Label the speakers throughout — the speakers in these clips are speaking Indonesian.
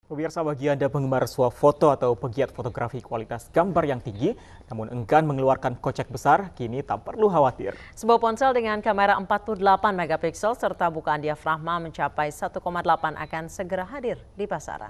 Speaker 1: Pemirsa, bagi Anda penggemar swafoto atau pegiat fotografi kualitas gambar yang tinggi, namun enggan mengeluarkan kocek besar, kini tak perlu khawatir.
Speaker 2: Sebuah ponsel dengan kamera 48 megapiksel serta bukaan diafragma mencapai 1,8 akan segera hadir di pasaran.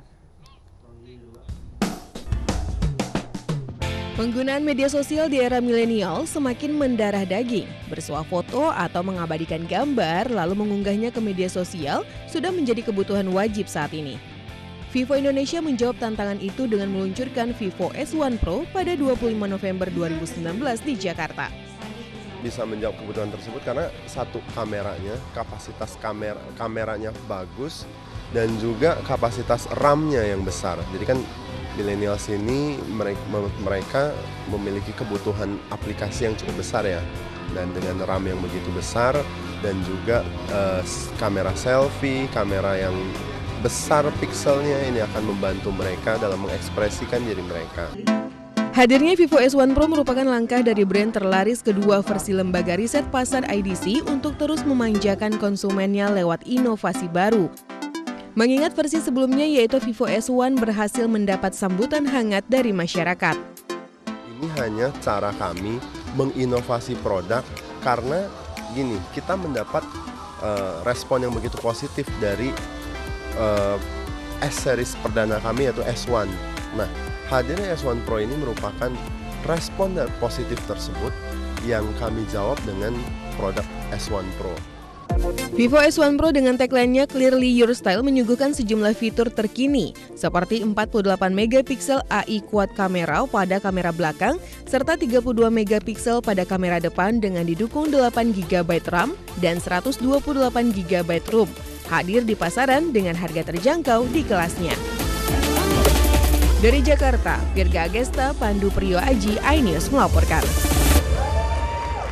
Speaker 3: Penggunaan media sosial di era milenial semakin mendarah daging. Bersuah foto atau mengabadikan gambar lalu mengunggahnya ke media sosial sudah menjadi kebutuhan wajib saat ini. Vivo Indonesia menjawab tantangan itu dengan meluncurkan Vivo S1 Pro pada 25 November 2019 di Jakarta.
Speaker 4: Bisa menjawab kebutuhan tersebut karena satu, kapasitas kameranya bagus, dan juga kapasitas RAM-nya yang besar. Jadi kan milenials ini mereka memiliki kebutuhan aplikasi yang cukup besar ya. Dan dengan RAM yang begitu besar dan juga kamera selfie, kamera yang besar pikselnya, ini akan membantu mereka dalam mengekspresikan diri mereka.
Speaker 3: Hadirnya Vivo S1 Pro merupakan langkah dari brand terlaris kedua versi lembaga riset pasar IDC untuk terus memanjakan konsumennya lewat inovasi baru. Mengingat versi sebelumnya yaitu Vivo S1 berhasil mendapat sambutan hangat dari masyarakat.
Speaker 4: Ini hanya cara kami menginovasi produk karena gini, kita mendapat respon yang begitu positif dari S-series perdana kami yaitu S1. Nah, hadirnya S1 Pro ini merupakan respon positif tersebut yang kami jawab dengan produk S1 Pro.
Speaker 3: Vivo S1 Pro dengan tagline-nya Clearly Your Style menyuguhkan sejumlah fitur terkini seperti 48 megapiksel AI quad kamera pada kamera belakang serta 32 megapiksel pada kamera depan dengan didukung 8 GB RAM dan 128 GB ROM. Hadir di pasaran dengan harga terjangkau di kelasnya. Dari Jakarta, Virga Agesta, Pandu Priyo Aji, iNews melaporkan.